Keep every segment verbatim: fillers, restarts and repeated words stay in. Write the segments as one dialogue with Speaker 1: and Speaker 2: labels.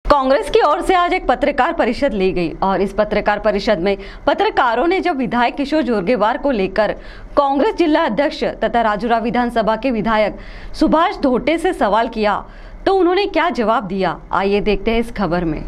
Speaker 1: कांग्रेस की ओर से आज एक पत्रकार परिषद ली गई और इस पत्रकार परिषद में पत्रकारों ने जब विधायक किशोर जोरगेवार को लेकर कांग्रेस जिला अध्यक्ष तथा राजुरा विधानसभा के विधायक सुभाष धोटे से सवाल किया तो उन्होंने क्या जवाब दिया, आइए देखते हैं इस खबर में।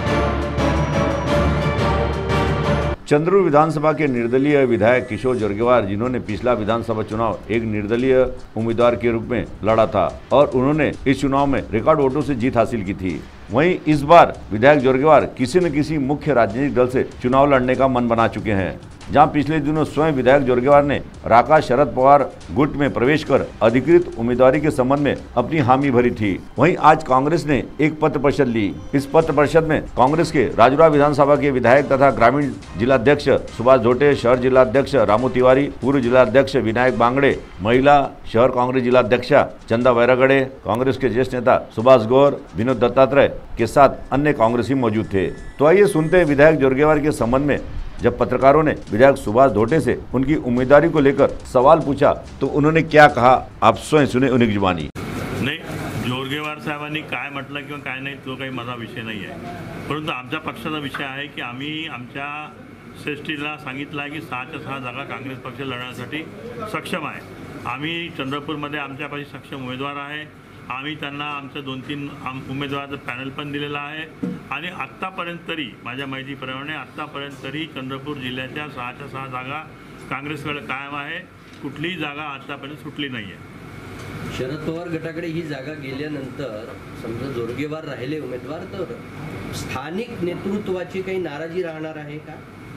Speaker 2: चंद्रपुर विधानसभा के निर्दलीय विधायक किशोर जोरगेवार, जिन्होंने पिछला विधानसभा चुनाव एक निर्दलीय उम्मीदवार के रूप में लड़ा था और उन्होंने इस चुनाव में रिकॉर्ड वोटों से जीत हासिल की थी, वहीं इस बार विधायक जोरगेवार किसी न किसी मुख्य राजनीतिक दल से चुनाव लड़ने का मन बना चुके हैं। जहां पिछले दिनों स्वयं विधायक जोरगेवार ने राका शरद पवार गुट में प्रवेश कर अधिकृत उम्मीदवारी के संबंध में अपनी हामी भरी थी, वहीं आज कांग्रेस ने एक पत्र परिषद ली। इस पत्र परिषद में कांग्रेस के राजुरा विधानसभा के विधायक तथा ग्रामीण जिलाध्यक्ष सुभाष धोटे, शहर जिलाध्यक्ष रामू तिवारी, पूर्व जिलाध्यक्ष विनायक बांगड़े, महिला शहर कांग्रेस जिलाध्यक्षा चंदा वैरागड़े, कांग्रेस के ज्येष्ठ नेता सुभाष गौर, विनोद दत्तात्रेय के साथ अन्य कांग्रेसी मौजूद थे। तो आइए सुनते हैं विधायक जोरगेवार के संबंध में जब पत्रकारों ने विधायक सुभाष धोटे से उनकी उम्मीदवारी को लेकर सवाल पूछा तो उन्होंने क्या कहा, आप स्वयं सुने उन्हीं की जुबानी।
Speaker 3: नाही, जोरगेवार साहेबांनी काय म्हटलं किंवा काय नाही तो काही माझा विषय नाही आहे, परंतु आमच्या पक्षाचा विषय आहे की आम्ही आमच्या श्रेष्ठीला सांगितलं आहे की सहाच्या सहा जागा काँग्रेस पक्ष लढण्यासाठी सक्षम आहे। आम्ही चंद्रपूरमध्ये आमच्यापाशी सक्षम उमेदवार आहे, आम्ही त्यांना आमचं दोन तीन उमेदवाराचं पॅनल पण दिलेलं आहे आणि आत्तापर्यंत तरी माझ्या माहितीप्रमाणे आत्तापर्यंत तरी चंद्रपूर जिल्ह्याच्या सहाच्या सहा जागा काँग्रेसकडे कायम आहे, कुठलीही जागा आत्तापर्यंत सुटली नाही आहे।
Speaker 4: शरद पवार गटाकडे ही जागा गेल्यानंतर समजा जोरगेवार राहिले उमेदवार तर स्थानिक नेतृत्वाची काही नाराजी राहणार आहे का?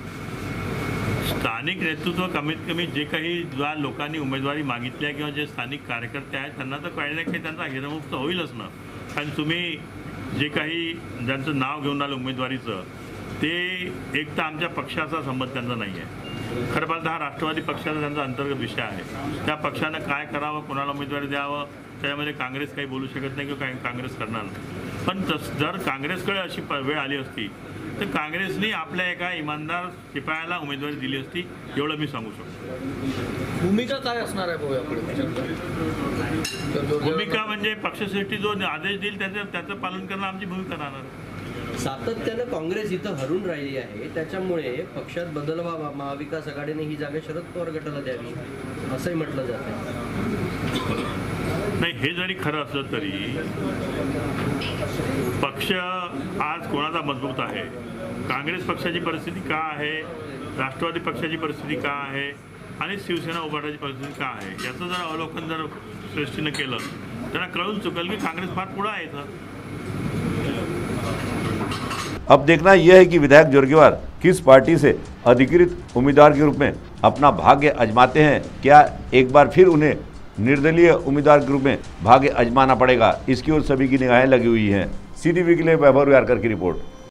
Speaker 3: स्थानिक नेतृत्व कमीत कमी जे काही ज्या लोकांनी उमेदवारी मागितली आहे किंवा जे स्थानिक कार्यकर्ते आहेत त्यांना तर कळलं की त्यांचा हिरमुक्त होईलच ना, कारण तुम्ही जे काही ज्यांचं नाव घेऊन आलं उमेदवारीचं ते एक तर आमच्या पक्षाचा संबंध त्यांचा नाही आहे। खरं पाहिलं हा राष्ट्रवादी पक्षाचा त्यांचा अंतर्गत विषय आहे, त्या पक्षानं काय करावं, कोणाला उमेदवारी द्यावं त्याच्यामध्ये काँग्रेस काही बोलू शकत नाही किंवा काही काँग्रेस करणार नाही। पण तस जर काँग्रेसकडे अशी वेळ आली असती तर काँग्रेसने आपल्या एका इमानदार शिपायाला उमेदवारी दिली असती, एवढं मी सांगू शकतो।
Speaker 5: भूमिका काय असणार आहे भाऊ यापुढे?
Speaker 3: भूमिका म्हणजे पक्षश्रेष्ठी जो आदेश देईल त्याचं त्याचं पालन करणं आमची भूमिका राहणार।
Speaker 4: सातत्यानं काँग्रेस इथं हरून राहिली आहे, त्याच्यामुळे पक्षात बदल व्हावा, महाविकास आघाडीने ही जागा शरद पवार गटाला द्यावी असंही म्हटलं जातं।
Speaker 3: नाही, हे जरी खरं असलं तरी पक्ष आज कोणाचा मजबूत आहे, काँग्रेस पक्षाची परिस्थिती का आहे, राष्ट्रवादी पक्षाची परिस्थिती का आहे आणि शिवसेना उभाटाची परिस्थिती का आहे याचं जर अवलोकन जर श्रेष्ठीनं केलं त्यांना कळून चुकेल की काँग्रेस फार पुढे आहे इथं।
Speaker 2: अब देखना यह है कि विधायक जोरगेवार किस पार्टी से अधिकृत उम्मीदवार के रूप में अपना भाग्य आजमाते हैं। क्या एक बार फिर उन्हें निर्दलीय उम्मीदवार के रूप में भाग्य आजमाना पड़ेगा, इसकी ओर सभी की निगाहें लगी हुई हैं। सी टी वी के लिए वैभव यारकर की रिपोर्ट।